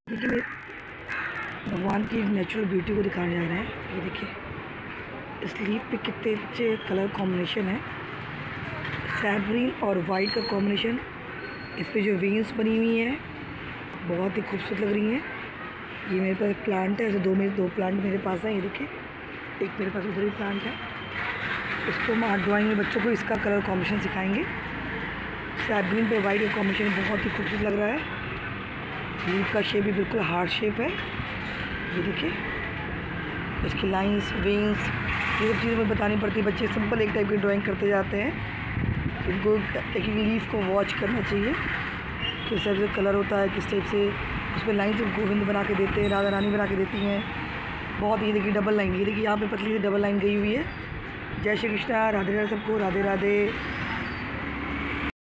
देखिए भगवान की नेचुरल ब्यूटी को दिखाने जा रहे हैं। ये देखिए इस लीफ पे कितने अच्छे कलर कॉम्बिनेशन है, सैब ग्रीन और वाइट का कॉम्बिनेशन। इस पे जो वेन्स बनी हुई हैं बहुत ही खूबसूरत लग रही हैं। ये मेरे पास एक प्लांट है, ऐसे दो प्लांट मेरे पास हैं। ये देखिए एक मेरे पास उधर भी प्लांट है। इसको हम आर्ट ड्राइंग में बच्चों को इसका कलर कॉम्बिनेशन सिखाएंगे। सैब ग्रीन पे वाइट का कॉम्बिनेशन बहुत ही खूबसूरत लग रहा है। लीफ का शेप भी बिल्कुल हार्ट शेप है। ये देखिए इसकी लाइंस, वेन्स, ये सब चीज़ें हमें बतानी पड़ती है। बच्चे सिंपल एक टाइप की ड्राइंग करते जाते हैं। इनको एक लीफ को वॉच करना चाहिए किस टाइप से कलर होता है, किस टाइप से उस पर लाइन से गोविंद बना के देते हैं, राधा रानी बना के देती हैं। बहुत ये देखिए डबल लाइन, ये देखिए यहाँ पे पतली सी डबल लाइन गई हुई है। जय श्री कृष्णा, राधे राधे सबको, राधे राधे।